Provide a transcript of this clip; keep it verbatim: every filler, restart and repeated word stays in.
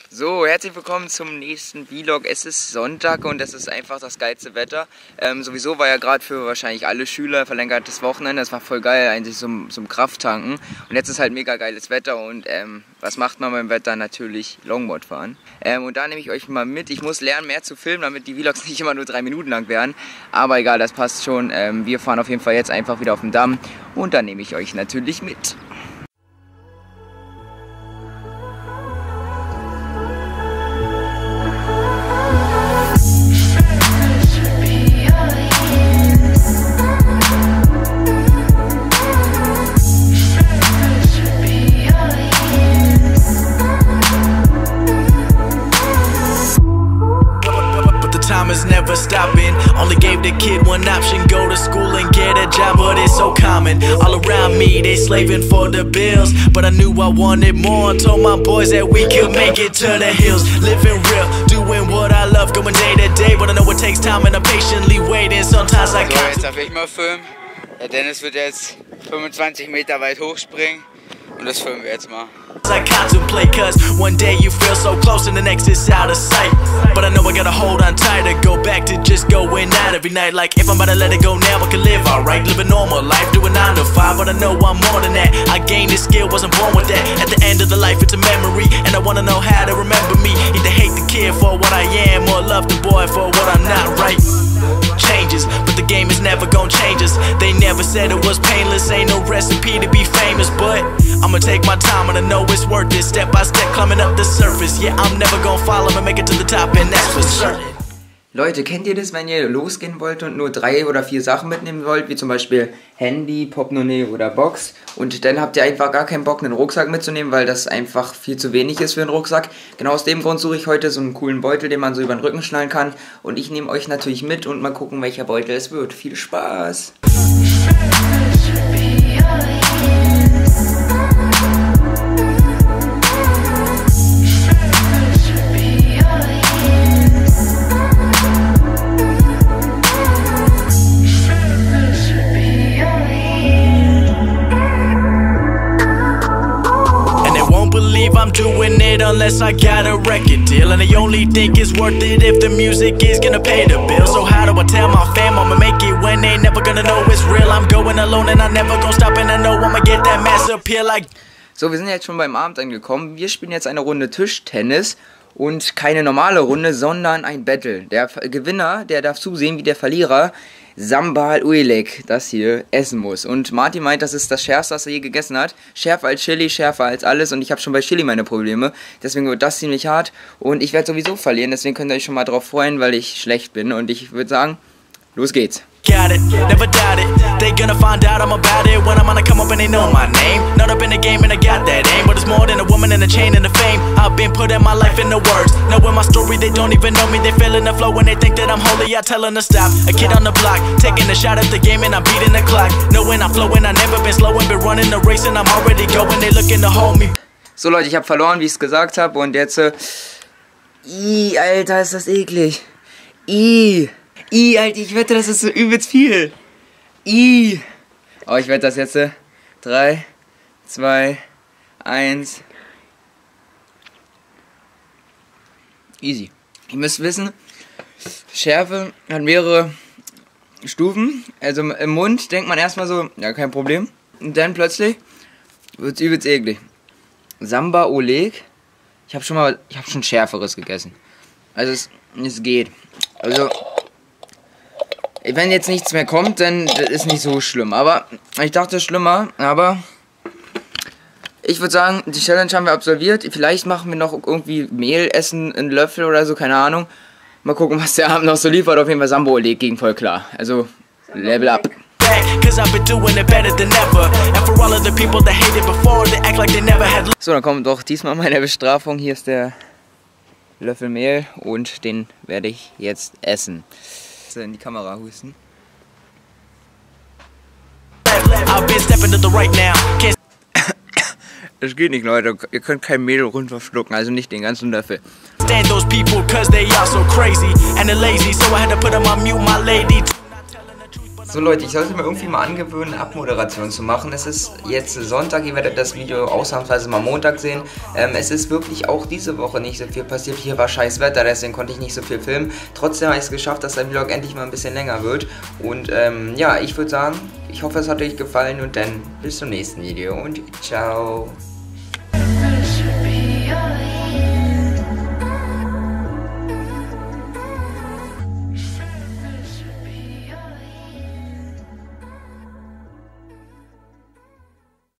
So, herzlich willkommen zum nächsten Vlog. Es ist Sonntag und es ist einfach das geilste Wetter. Ähm, sowieso war ja gerade für wahrscheinlich alle Schüler verlängertes Wochenende. Das war voll geil, eigentlich zum, zum Krafttanken. Und jetzt ist halt mega geiles Wetter und ähm, was macht man beim Wetter? Natürlich Longboard fahren. Ähm, und da nehme ich euch mal mit. Ich muss lernen, mehr zu filmen, damit die Vlogs nicht immer nur drei Minuten lang werden. Aber egal, das passt schon. Ähm, wir fahren auf jeden Fall jetzt einfach wieder auf den Damm und da nehme ich euch natürlich mit. Is never stopping. Only gave the kid one option, go to school and get a job, but it's so common. All around me, they slaving for the bills, but I knew I wanted more. Told my boys that we could make it to the hills. Living real, doing what I love, going day to day, but I know it takes time and I'm patiently waiting. Sometimes I can't. So, jetzt darf ich mal filmen. Der Dennis wird jetzt fünfundzwanzig Meter weit hochspringen und das filmen wir jetzt mal. I contemplate, cause one day you feel so close and the next is out of sight. But I know I gotta hold on tight to go back to just going out every night. Like if I'm about to let it go now, I can live alright. Live a normal life, doing nine to five, but I know I'm more than that. I gained this skill, wasn't born with that. At the end of the life, it's a memory, and I wanna know how to remember me. Either hate the kid for what I am, or love the boy for what I'm not, right? Changes, but the game is never gonna change us. They never said it was painless, ain't no recipe to be famous, but I'ma take my time and I know it's worth it. Step by step climbing up the surface. Yeah, I'm never gonna follow and make it to the top, and that's for certain. Leute, kennt ihr das, wenn ihr losgehen wollt und nur drei oder vier Sachen mitnehmen wollt, wie zum Beispiel Handy, Portemonnaie oder Box, und dann habt ihr einfach gar keinen Bock, einen Rucksack mitzunehmen, weil das einfach viel zu wenig ist für einen Rucksack. Genau aus dem Grund suche ich heute so einen coolen Beutel, den man so über den Rücken schnallen kann, und ich nehme euch natürlich mit und mal gucken, welcher Beutel es wird. Viel Spaß! I'm doing it unless I got a record deal, and they only think it's worth it if the music is gonna pay the bill. So how do I tell my fam I'ma make it when they never gonna know it's real? I'm going alone and I never gonna stop, and I know I'ma get that mass appeal like. So, wir sind jetzt schon beim Abend angekommen. Wir spielen jetzt eine Runde Tischtennis und keine normale Runde, sondern ein Battle. Der Gewinner, der darf zusehen, wie der Verlierer Sambal Uelek, das hier, essen muss. Und Martin meint, das ist das Schärfste, was er je gegessen hat. Schärfer als Chili, schärfer als alles. Und ich habe schon bei Chili meine Probleme. Deswegen wird das ziemlich hart. Und ich werde sowieso verlieren. Deswegen könnt ihr euch schon mal drauf freuen, weil ich schlecht bin. Und ich würde sagen, los geht's. Got it, never doubt it. They gonna find out I'm about it when I'm gonna come up and they know my name. Not up in the game and I got that aim, but it's more than a woman and a chain and a fame. I've been putting my life in the words. Knowing my story, they don't even know me. They feeling the flow when they think that I'm holy. I tell them to stop. A kid on the block, taking a shot at the game and I'm beating the clock. Knowing I'm flowing, I never been slowing, been running the race and I'm already going. They looking to hold me. So Leute, ich habe verloren, wie ich es gesagt habe, und jetzt äh, Ih, Alter, ist das eklig. Ih. Ih, Alter, ich wette, das ist so übelst viel. Ih. Oh, ich wette das jetzt. drei, zwei, eins. Easy. Ihr müsst wissen, Schärfe hat mehrere Stufen. Also im Mund denkt man erstmal so, ja, kein Problem. Und dann plötzlich wird es übelst eklig. Samba Uelek. Ich habe schon mal, ich habe schon Schärferes gegessen. Also es, es geht. Also wenn jetzt nichts mehr kommt, dann ist nicht so schlimm. Aber ich dachte schlimmer, aber ich würde sagen, die Challenge haben wir absolviert. Vielleicht machen wir noch irgendwie Mehl essen, einen Löffel oder so, keine Ahnung. Mal gucken, was der Abend noch so liefert. Auf jeden Fall Samba Uelek ging voll klar. Also, Level up. So, dann kommt doch diesmal meine Bestrafung. Hier ist der Löffel Mehl und den werde ich jetzt essen. In die Kamera husten. Das geht nicht, Leute. Ihr könnt kein Mehl runterschlucken, also nicht den ganzen Löffel. So Leute, ich sollte mir irgendwie mal angewöhnen, Abmoderation zu machen. Es ist jetzt Sonntag, ihr werdet das Video ausnahmsweise mal Montag sehen. Ähm, es ist wirklich auch diese Woche nicht so viel passiert. Hier war scheiß Wetter, deswegen konnte ich nicht so viel filmen. Trotzdem habe ich es geschafft, dass der Vlog endlich mal ein bisschen länger wird. Und ähm, ja, ich würde sagen, ich hoffe, es hat euch gefallen und dann bis zum nächsten Video und ciao.